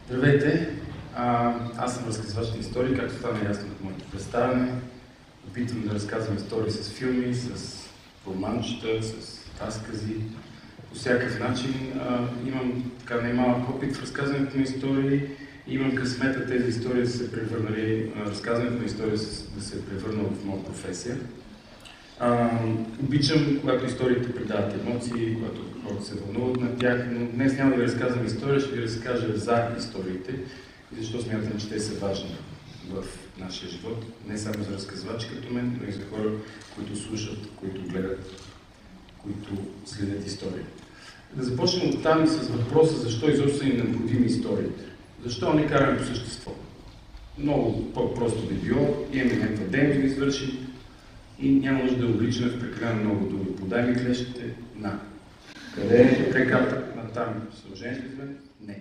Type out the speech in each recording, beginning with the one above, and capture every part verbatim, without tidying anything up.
Здравейте! А, аз съм разказвач на истории, както стана ясно от моето представяне. Опитвам да разказвам истории с филми, с романчета, с разкази. По всякакъв начин а, имам така немалък опит в разказването на истории и имам късмета тези истории да се превърнали, разказването на истории да се е превърнало в моя професия. А, обичам, когато историите предават емоции, когато хората се вълнуват на тях, но днес няма да ви разказвам история, ще ви разкажа за историите и защо смятам, че те са важни в нашия живот, не само за разказвачи като мен, но и за хора, които слушат, които гледат, които следят история. Да започнем от там с въпроса защо изобщо са ни необходими историите. Защо не караме по същество? Много по-просто би било, имаме някаква дейност да извършим и няма нужда да обличаме в прекалено много думи. Подай ми клещите, на. Къде е реката? На там. Сложен ли сме? Не.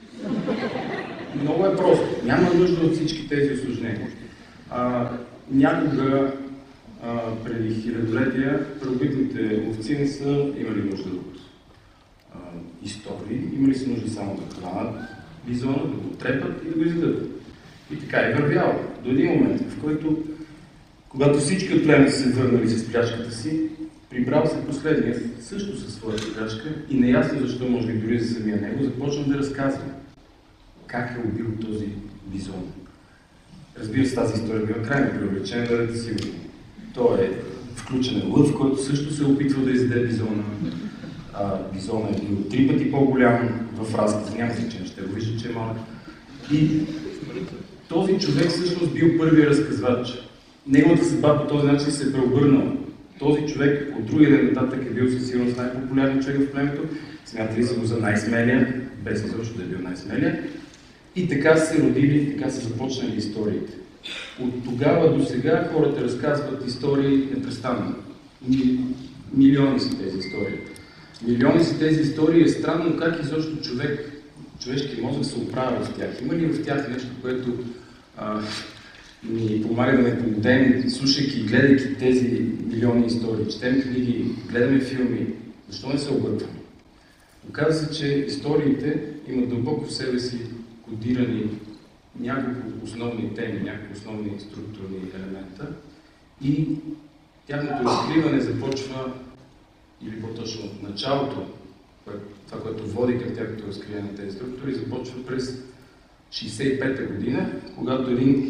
Много е просто. Няма нужда от всички тези усложнения. А, някога, а, преди хилядолетия, първобитните овци не са имали нужда от а, истории. Имали са нужда само да хранят бизона, да го трепат и да го издадат. И така е вървяло. До един момент, в който когато всички от племето се върнали с пляшката си, прибрал се последния също със своята пляшка и неясно защо, може би дори за самия него, започна да разказва как е убил този бизон. Разбира се, тази история била крайно преувеличена, да бъдете сигурни. Той е включен лъв, който също се е опитвал да изяде бизона. А, бизона е бил три пъти по-голям в разказа, няма значение, ще го вижда, че е малък. И този човек всъщност бил първият разказвач. Неговата съдба по този начин се е преобърнала. Този човек от другия ден нататък е бил със сигурност най-популярен човек в племето. Смятали се го за най-смелия, без изобщо да е бил най-смелия. И така се родили, и така са започнали историите. От тогава до сега хората разказват истории непрестанно. Милиони са тези истории. Милиони са тези истории. Е странно как изобщо човек, човешки мозък се оправя в тях. Има ли в тях нещо, което а, ни помага да не побудем, слушайки и гледайки тези милиони истории, четем книги, гледаме филми, защо не се объркваме? Оказва се, че историите имат дълбоко в себе си кодирани няколко основни теми, няколко основни структурни елемента и тяхното разкриване започва, или по-точно началото, това, което води към тяхното разкриване на тези структури, започва през шейсет и пета година, когато един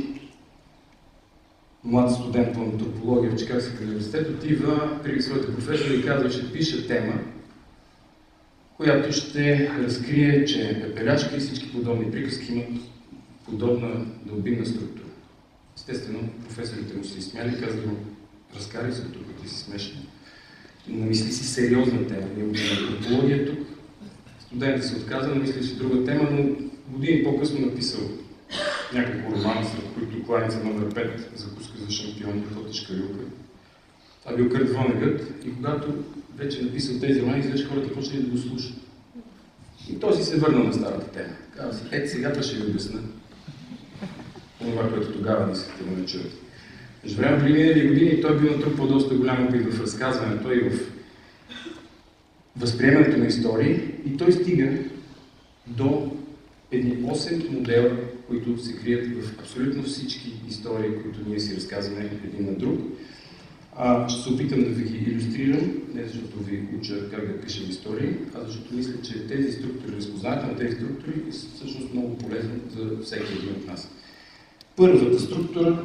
млад студент по антропология в Чикагския университет отива при своите професори и казва, че пише тема, която ще разкрие, че пепеляшка и всички подобни приказки имат подобна дълбинна структура. Естествено, професорите му се изсмяли и казали му, разкарай се тук, ти си смешен. Намисли си сериозна тема. Ние учим антропология тук. Студентът се отказа, намисли си друга тема, но години по-късно написал няколко романа, сред които Кланица номер пет, Закуска за шампиони, Тотешка рюка. Това бил Кърт Вонегът и когато вече написал тези романи, изведнъж хората почнали да го слушат. И той си се върнал на старата тема. Казва си, ето сега ще ви обясна това, което тогава не искате да ме чуете. Между време при минали години той бил натрупал доста голям опит в разказването и в възприемането на истории и той стига до едни осем модела, които се крият в абсолютно всички истории, които ние си разказваме един на друг. А, ще се опитам да ви ги илюстрирам, не защото ви уча как да пишем истории, а защото мисля, че тези структури, разпознаването на тези структури е всъщност много полезно за всеки един от нас. Първата структура,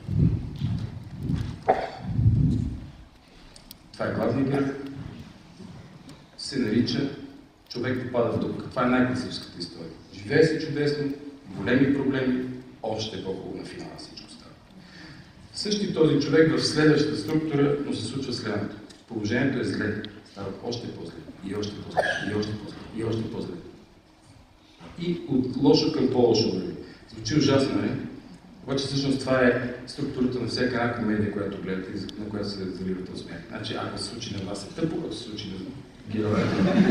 това е главният герой, се нарича Човек попада в дупка. Това е най-класическата история. Живее се чудесно, големи проблеми, още по-хубаво на финала всичко става. Същи този човек в следващата структура, но се случва следното. Положението е зле, става още по-зле, и още по-зле, и още по-зле, и още по-зле. И от лошо към по-лошо върви. Звучи ужасно, не? Обаче всъщност това е структурата на всяка една комедия, която гледате и на която се заливате от смях. Значи, ако се случи на вас е тъпо, ако се случи на героя.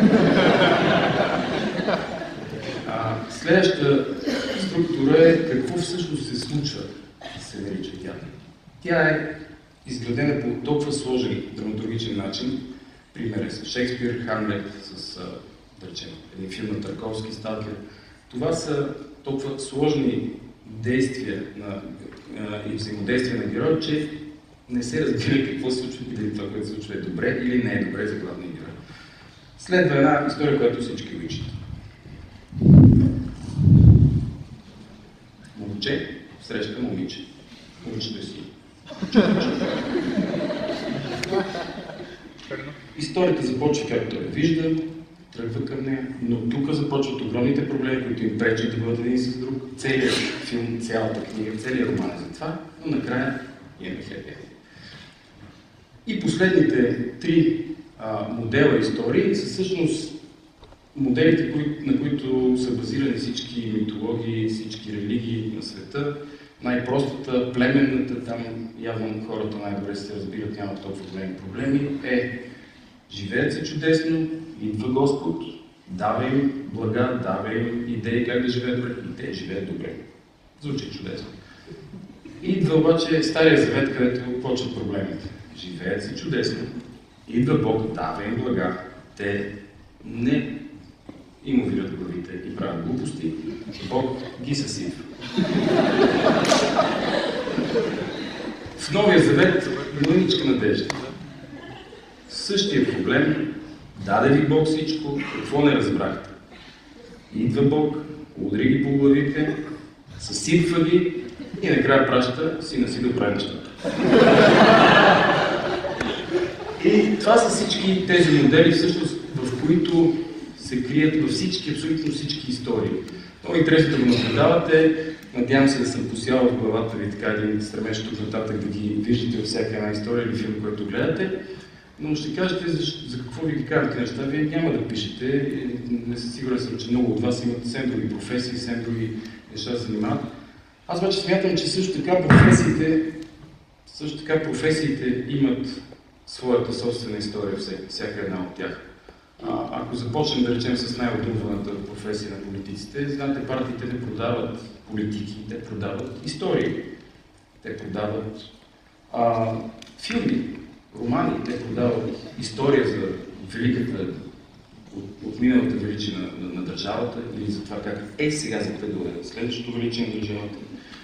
Следващата структура е какво всъщност се случва, се нарича тя. Тя е изградена по толкова сложен драматургичен начин. Пример е с Шекспир, Хамлет, с, да речем, един филм на Тарковски, Сталкер. Това са толкова сложни действия на, и взаимодействия на героя, че не се разбира какво се случва и дали това, което се случва е добре или не е добре за главния герой. Следва една история, която всички обичат. Момче среща момиче. Момичето си. Историята започва както я вижда, тръгва към нея, но тук започват огромните проблеми, които им пречат да бъдат един с друг. Целият филм, цялата книга, целият роман е за това, но накрая имаме хепи енд. И последните три а, модела истории са всъщност моделите, кои, на които са базирани всички митологии, всички религии на света. Най-простата, племенната, там явно хората най-добре се разбират, нямат толкова големи проблеми, е живеят се чудесно, идва Господ, дава им блага, дава им идеи как да живеят добре и те живеят добре. Звучи чудесно. Идва обаче Стария Завет, където почват проблемите. Живеят се чудесно, идва Бог, дава им блага, те не им увират главите и правят глупости, Бог ги съсипва. В Новия Завет има ничка надежда. Същия проблем, даде ви Бог всичко, какво не разбрахте? Идва Бог, удари ги по главите, съсипва ги и накрая праща сина си да прави нещата. И това са всички тези модели, всъщност, в които се крият във всички, абсолютно всички истории. Много интересно да го наблюдавате. Надявам се да съм посял в главата ви така един стремеж тук нататък да ги виждате във всяка една история или филм, който гледате. Но ще кажете за, за какво ви ги карате неща. Вие няма да пишете. Не съм сигурен съм, че много от вас имат съвсем други професии, съвсем други неща да занимават. Аз обаче смятам, че също така професиите, също така професиите имат своята собствена история, всяка една от тях. А, ако започнем да речем с най-отруваната професия на политиците, знаете, партиите не продават политики, те продават истории. Те продават а, филми, романи, те продават история за великата, от, от миналата величина на, на, на държавата или за това как е сега запредва следващото величие на държавата.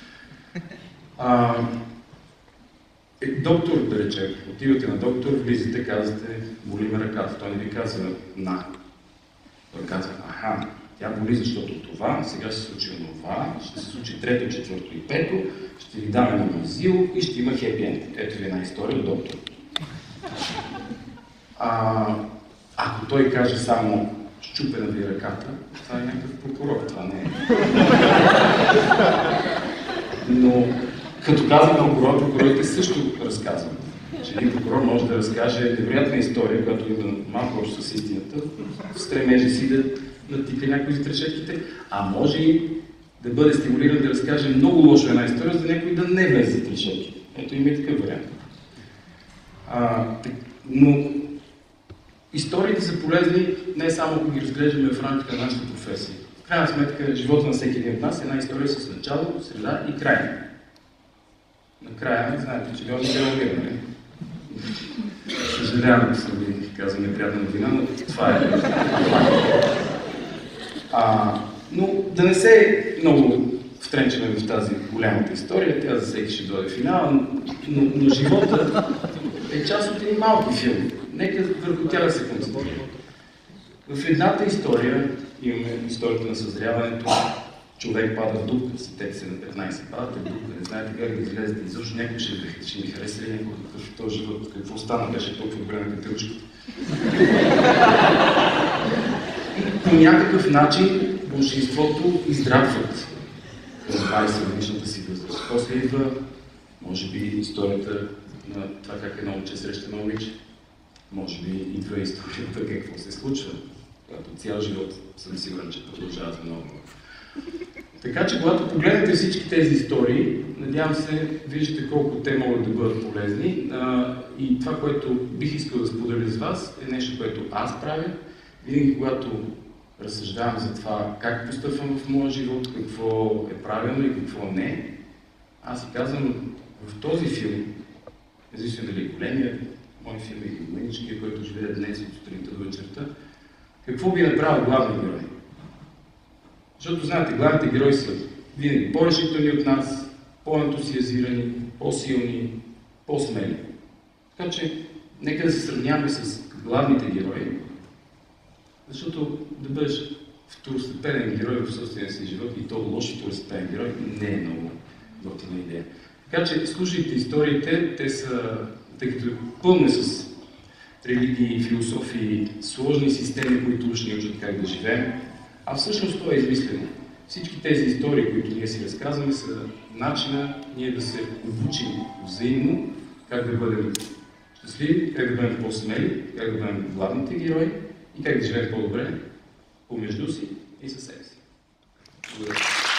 А, е, доктор, да речем, отивате на доктор, влизате, казвате, боли ме ръката. Той не ви казва на. Той казва, аха, тя боли, защото това, сега ще се случи това, ще се случи трето, четвърто и пето, ще ви даме на мазил и ще има хепи енд. Ето ви една история от доктор. А, ако той каже само щупена ви ръката, това е някакъв прокурор, това не е. Но като казвам прокурор, прокурорите също разказват. Че един прокурор може да разкаже невероятна история, която има малко общо с истината, в стремежа си да натика някои за трешетките, а може и да бъде стимулиран да разкаже много лошо една история, за някой да не влезе за трешетки. Ето има и такъв вариант. А, но историите са полезни не само ако ги разглеждаме в рамките на нашата професия. В крайна сметка, живота на всеки един от нас е една история с начало, среда и край. Накрая, знаете, че Леон не умира, нали? Съжалявам, че съм ви казал неприятна новина, но това е. А, но да не се много втренчаме в тази голямата история, тя за всеки ще дойде финал, но, но живота е част от един малки филми. Нека върху тя да се концентрира. В едната история имаме историята на съзряването. Човек пада в дупка, сетете се на петнайсет, падате в дупка, не знаете как да излезете, изобщо някой ще, ще ми хареса ли някой какъв е този живот, какво стана, беше толкова добре на кателчката. И по някакъв начин большинството издрапват към двайсет годишната си възраст. После идва, може би, историята на това как едно момче среща на момиче. Може би идва историята какво се случва, когато цял живот съм сигурен, че продължава за много. Така че, когато погледнете всички тези истории, надявам се, виждате колко те могат да бъдат полезни. А, и това, което бих искал да споделя с вас, е нещо, което аз правя. Винаги, когато разсъждавам за това как постъпвам в моя живот, какво е правилно и какво не, аз си казвам, в този филм, независимо дали е големия мой филм или мъничкия, който живее днес от сутринта до вечерта, какво би направил главният герой? Защото, знаете, главните герои са винаги по-решителни от нас, по-ентусиазирани, по-силни, по-смели. Така че, нека да се сравняваме с главните герои, защото да бъдеш второстепенен герой в собствения си живот и то лош второстепенен герой не е много готина идея. Така че слушайте историите, те са, тъй като е пълне с религии, философии, сложни системи, които уж ни учат как да живеем, а всъщност това е измислено. Всички тези истории, които ние си разказваме, са начина ние да се обучим взаимно как да бъдем щастливи, как да бъдем по-смели, как да бъдем главните герои и как да живеем по-добре помежду си и със себе си. Благодаря.